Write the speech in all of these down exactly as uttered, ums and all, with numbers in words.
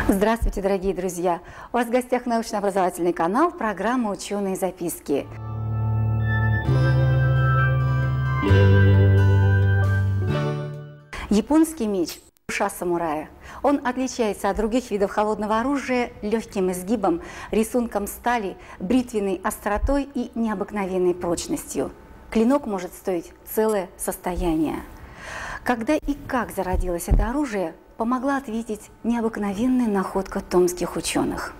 Здравствуйте, дорогие друзья! У вас в гостях научно-образовательный канал, программа «Ученые записки». Японский меч – душа самурая. Он отличается от других видов холодного оружия легким изгибом, рисунком стали, бритвенной остротой и необыкновенной прочностью. Клинок может стоить целое состояние. Когда и как зародилось это оружие, помогла ответить необыкновенная находка томских ученых.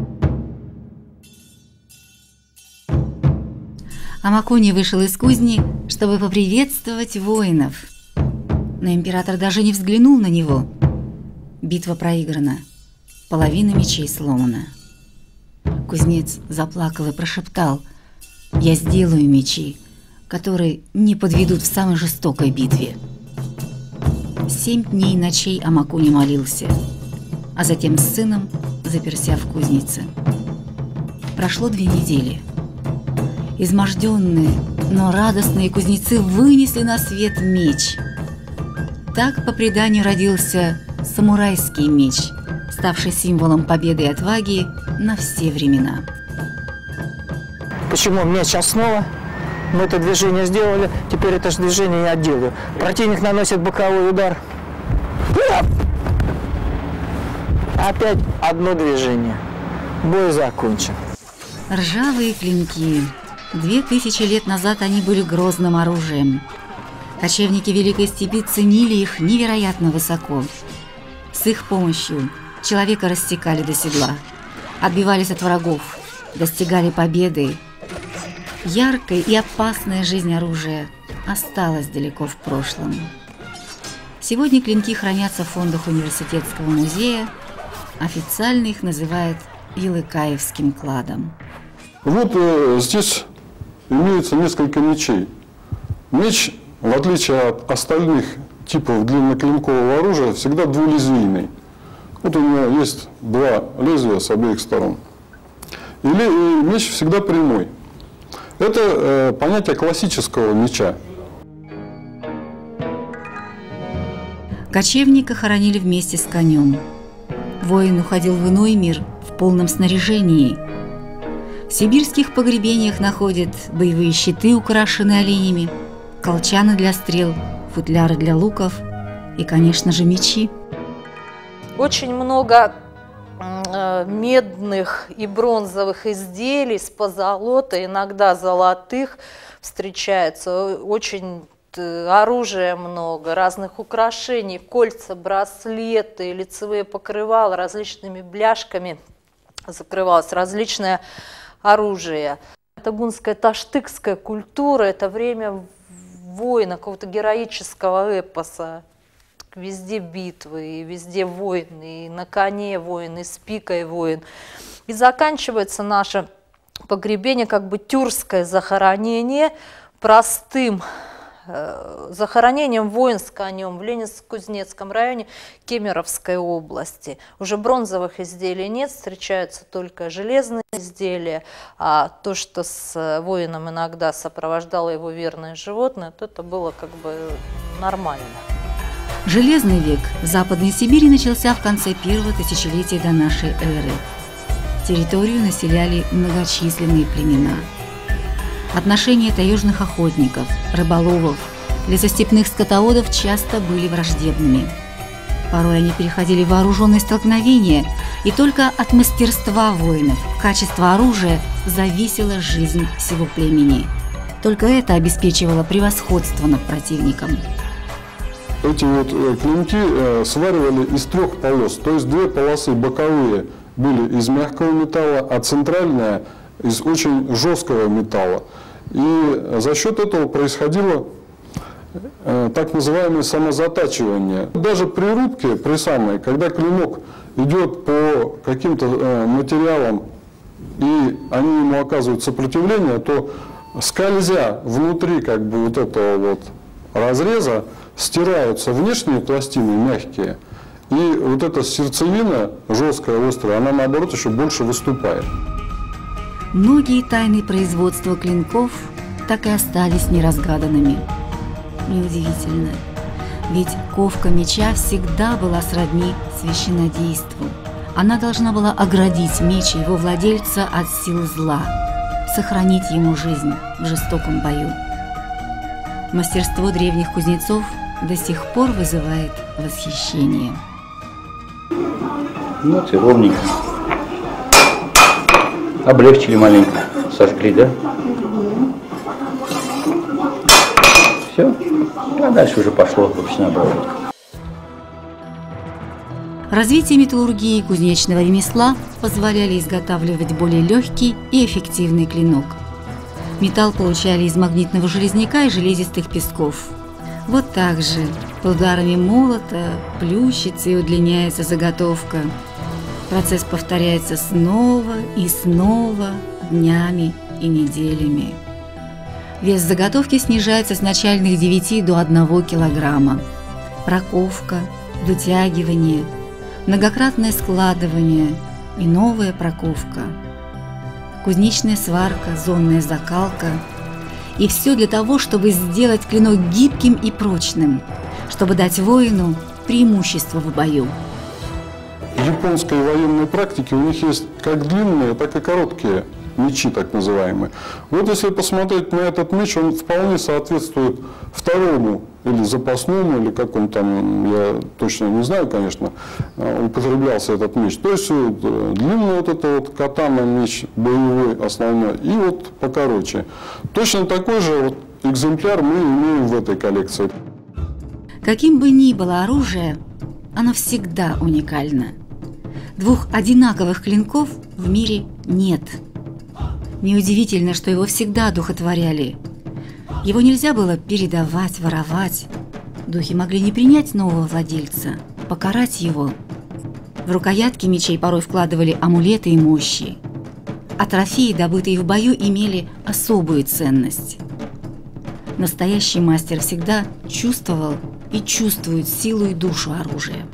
Амакуни вышел из кузни, чтобы поприветствовать воинов. Но император даже не взглянул на него. Битва проиграна, половина мечей сломана. Кузнец заплакал и прошептал: «Я сделаю мечи, которые не подведут в самой жестокой битве». Семь дней и ночей Амакуни молился, а затем с сыном заперся в кузнице. Прошло две недели. Изможденные, но радостные кузнецы вынесли на свет меч. Так, по преданию, родился самурайский меч, ставший символом победы и отваги на все времена. Почему меч основа? Мы это движение сделали, теперь это же движение я делаю. Противник наносит боковой удар. Опять одно движение. Бой закончен. Ржавые клинки. Две тысячи лет назад они были грозным оружием. Кочевники Великой Степи ценили их невероятно высоко. С их помощью человека рассекали до седла, отбивались от врагов, достигали победы. Яркая и опасная жизнь оружия осталась далеко в прошлом. Сегодня клинки хранятся в фондах университетского музея. Официально их называют Елыкаевским кладом. Вот э, здесь имеется несколько мечей. Меч, в отличие от остальных типов длинноклинкового оружия, всегда двулезвийный. Вот у него есть два лезвия с обеих сторон. И, и меч всегда прямой. Это э, понятие классического меча. Кочевника хоронили вместе с конем. Воин уходил в иной мир в полном снаряжении. В сибирских погребениях находят боевые щиты, украшенные оленями, колчаны для стрел, футляры для луков и, конечно же, мечи. Очень много медных и бронзовых изделий с позолотой, иногда золотых встречается. Очень оружия много, разных украшений, кольца, браслеты, лицевые покрывала, различными бляшками закрывалось различное оружие. Табунская таштыкская культура – это время войны, какого-то героического эпоса. Везде битвы, и везде войны, и на коне воин, и с пикой воин. И заканчивается наше погребение, как бы тюркское захоронение, простым э, захоронением воин с конем в Ленинско-Кузнецком районе Кемеровской области. Уже бронзовых изделий нет, встречаются только железные изделия, а то, что с воином иногда сопровождало его верное животное, то это было как бы нормально. Железный век в Западной Сибири начался в конце первого тысячелетия до нашей эры. Территорию населяли многочисленные племена. Отношения таежных охотников, рыболовов, лесостепных скотоводов часто были враждебными. Порой они переходили в вооруженные столкновения, и только от мастерства воинов, качества оружия зависела жизнь всего племени. Только это обеспечивало превосходство над противником. Эти вот клинки э, сваривали из трех полос, то есть две полосы боковые были из мягкого металла, а центральная из очень жесткого металла. И за счет этого происходило э, так называемое самозатачивание. Даже при рубке, при самой, когда клинок идет по каким-то э, материалам и они ему оказывают сопротивление, то скользя внутри как бы вот этого вот разреза, стираются внешние пластины мягкие, и вот эта сердцевина, жесткая, острая, она наоборот еще больше выступает. Многие тайны производства клинков так и остались неразгаданными. Неудивительно, ведь ковка меча всегда была сродни священнодейству. Она должна была оградить меч и его владельца от сил зла, сохранить ему жизнь в жестоком бою. Мастерство древних кузнецов до сих пор вызывает восхищение. Вот и ровненько. Облегчили маленько, сожгли, да? Все, а дальше уже пошло ручная обработка. Развитие металлургии и кузнечного ремесла позволяли изготавливать более легкий и эффективный клинок. Металл получали из магнитного железняка и железистых песков. Вот так же под ударами молота плющится и удлиняется заготовка. Процесс повторяется снова и снова, днями и неделями. Вес заготовки снижается с начальных девяти до одного килограмма. Проковка, вытягивание, многократное складывание и новая проковка. Кузнечная сварка, зонная закалка. И все для того, чтобы сделать клинок гибким и прочным, чтобы дать воину преимущество в бою. В японской военной практике у них есть как длинные, так и короткие мечи, так называемые. Вот если посмотреть на этот меч, он вполне соответствует второму или запасному, или как он там, я точно не знаю, конечно, употреблялся этот меч. То есть длинный вот это вот катана меч боевой основной и вот покороче. Точно такой же вот экземпляр мы имеем в этой коллекции. Каким бы ни было оружие, оно всегда уникально. Двух одинаковых клинков в мире нет. Неудивительно, что его всегда духотворяли. Его нельзя было передавать, воровать. Духи могли не принять нового владельца, покарать его. В рукоятки мечей порой вкладывали амулеты и мощи. А трофеи, добытые в бою, имели особую ценность. Настоящий мастер всегда чувствовал и чувствует силу и душу оружия.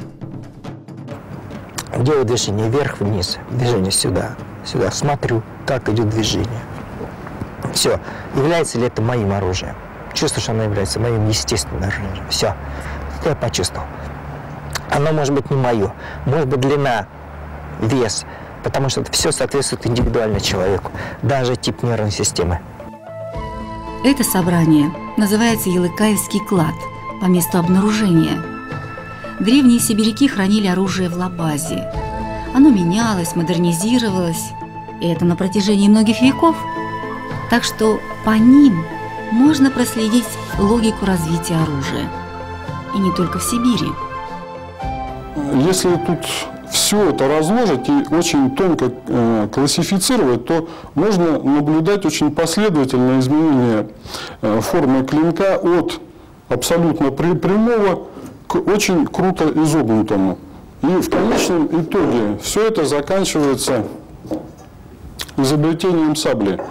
Делаю движение вверх-вниз, движение сюда, сюда. Смотрю, как идет движение. Все. Является ли это моим оружием? Чувствую, что оно является моим естественным оружием. Все. Это я почувствовал. Оно может быть не мое. Может быть длина, вес. Потому что это все соответствует индивидуально человеку. Даже тип нервной системы. Это собрание называется Елыкаевский клад по месту обнаружения. Древние сибиряки хранили оружие в лабазе. Оно менялось, модернизировалось, и это на протяжении многих веков. Так что по ним можно проследить логику развития оружия. И не только в Сибири. Если тут все это разложить и очень тонко э, классифицировать, то можно наблюдать очень последовательное изменение э, формы клинка от абсолютно при, прямого к очень круто изогнутому. И в конечном итоге все это заканчивается изобретением сабли.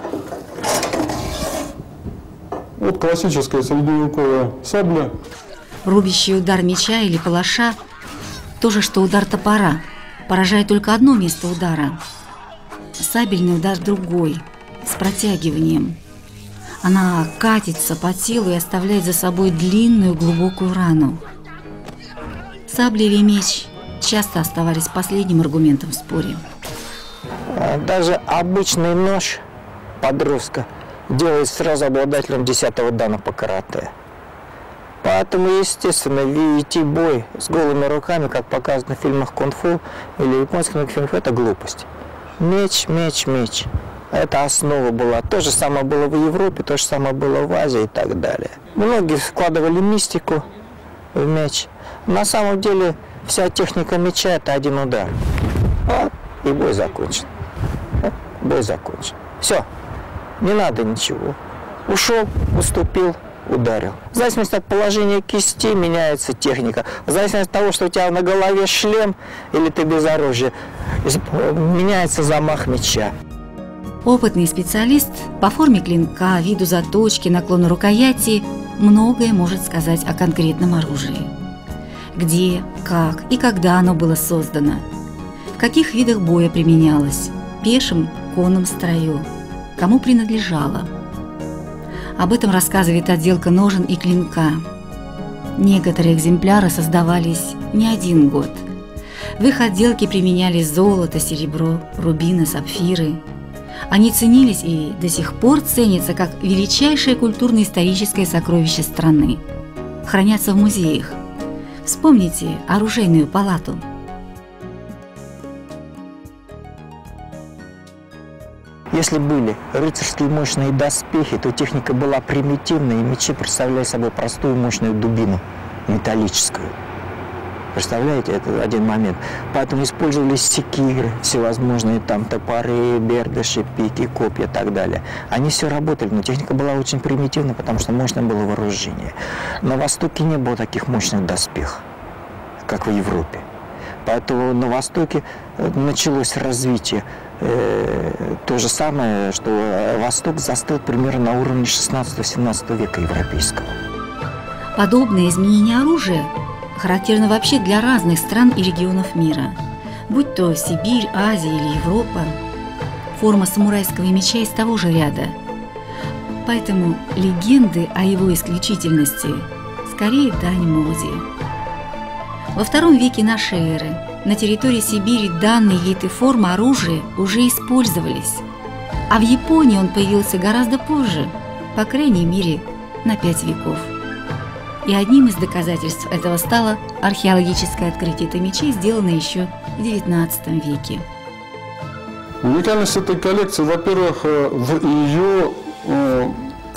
Вот классическая средневековая сабля. Рубящий удар меча или палаша – то же, что удар топора, поражает только одно место удара. Сабельный удар другой, с протягиванием. Она катится по телу и оставляет за собой длинную глубокую рану. Сабля или меч часто оставались последним аргументом в споре. Даже обычный нож подростка делает сразу обладателем десятого дана по карате. Поэтому, естественно, вести бой с голыми руками, как показано в фильмах кунг-фу или японских фильмах, это глупость. Меч, меч, меч. Это основа была. То же самое было в Европе, то же самое было в Азии и так далее. Многие вкладывали мистику в меч. На самом деле вся техника меча – это один удар. Вот, и бой закончен. Вот, бой закончен. Все, не надо ничего. Ушел, уступил, ударил. В зависимости от положения кисти меняется техника. В зависимости от того, что у тебя на голове шлем или ты без оружия, меняется замах меча. Опытный специалист по форме клинка, виду заточки, наклону рукояти многое может сказать о конкретном оружии. Где, как и когда оно было создано, в каких видах боя применялось, пешем, конном строю, кому принадлежало. Об этом рассказывает отделка ножен и клинка. Некоторые экземпляры создавались не один год. В их отделке применялись золото, серебро, рубины, сапфиры. Они ценились и до сих пор ценятся как величайшее культурно-историческое сокровище страны. Хранятся в музеях. Вспомните оружейную палату. Если были рыцарские мощные доспехи, то техника была примитивной, и мечи представляли собой простую мощную дубину металлическую. Представляете, это один момент. Поэтому использовались секиры, всевозможные там топоры, бердыши, пики, копья и так далее. Они все работали, но техника была очень примитивна, потому что мощное было вооружение. На Востоке не было таких мощных доспехов, как в Европе. Поэтому на Востоке началось развитие. Э, то же самое, что Восток застыл примерно на уровне шестнадцатого-семнадцатого века европейского. Подобное изменение оружия характерно вообще для разных стран и регионов мира, будь то Сибирь, Азия или Европа. Форма самурайского меча из того же ряда. Поэтому легенды о его исключительности скорее дань моде. Во втором веке нашей эры на территории Сибири данный вид и форма оружия уже использовались, а в Японии он появился гораздо позже, по крайней мере, на пять веков. И одним из доказательств этого стало археологическое открытие томичей, сделанное еще в девятнадцатом веке. Уникальность этой коллекции, во-первых, в ее э,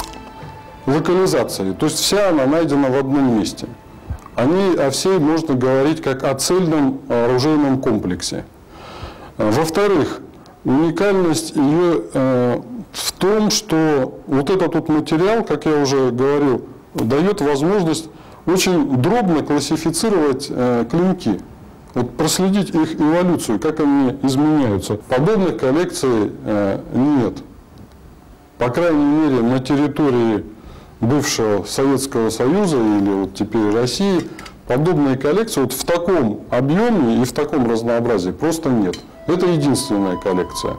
локализации. То есть вся она найдена в одном месте. О ней, о всей можно говорить как о цельном оружейном комплексе. Во-вторых, уникальность ее э, в том, что вот этот вот материал, как я уже говорил, дает возможность очень дробно классифицировать э, клинки, вот проследить их эволюцию, как они изменяются. Подобных коллекций э, нет. По крайней мере, на территории бывшего Советского Союза или вот теперь России подобные коллекции вот в таком объеме и в таком разнообразии просто нет. Это единственная коллекция.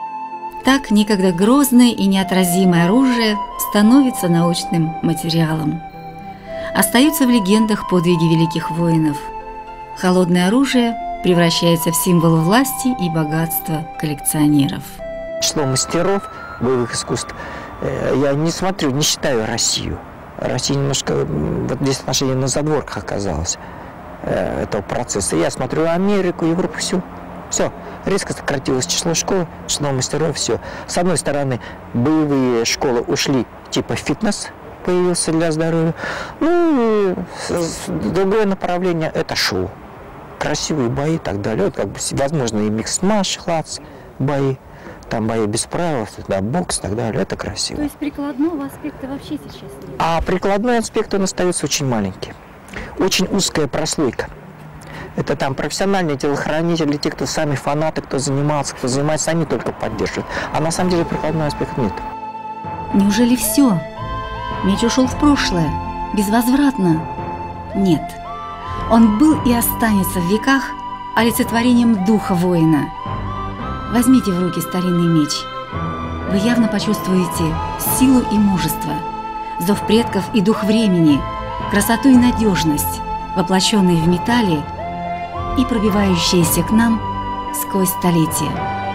Так некогда грозное и неотразимое оружие становится научным материалом. Остаются в легендах подвиги великих воинов. Холодное оружие превращается в символ власти и богатства коллекционеров. Число мастеров боевых искусств я не смотрю, не считаю Россию. Россия немножко вот здесь отношение на задворках оказалась этого процесса. Я смотрю Америку, Европу, все. Все, резко сократилось число школ, число мастеров, все. С одной стороны, боевые школы ушли, типа фитнес появился для здоровья. Ну, другое направление – это шоу. Красивые бои и так далее. Вот как бы, возможно, и микс-матч, хладс, бои, там бои без правил, да, бокс и так далее. Это красиво. То есть прикладного аспекта вообще сейчас нет? А прикладной аспект, он остается очень маленький. Очень узкая прослойка. Это там профессиональные телохранители, те, кто сами фанаты, кто занимался, кто занимается, они только поддерживают. А на самом деле прикладной аспект нет. Неужели все? Меч ушел в прошлое, безвозвратно? Нет. Он был и останется в веках олицетворением духа воина. Возьмите в руки старинный меч. Вы явно почувствуете силу и мужество, зов предков и дух времени, красоту и надежность, воплощенные в металле и пробивающиеся к нам сквозь столетия.